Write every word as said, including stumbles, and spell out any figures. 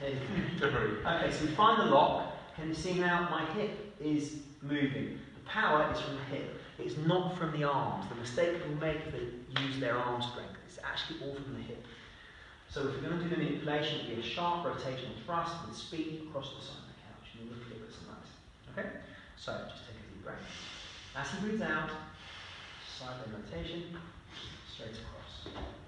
Okay, so we find the lock. Can you see now my hip is moving? The power is from the hip. It's not from the arms. The mistake people make is they use their arm strength. It's actually all from the hip. So if we're going to do the manipulation, it will be a sharp rotational thrust with speed across the side of the couch. And you'll look at it like this. Okay? So just take a deep breath. As he breathes out, side rotation, straight across.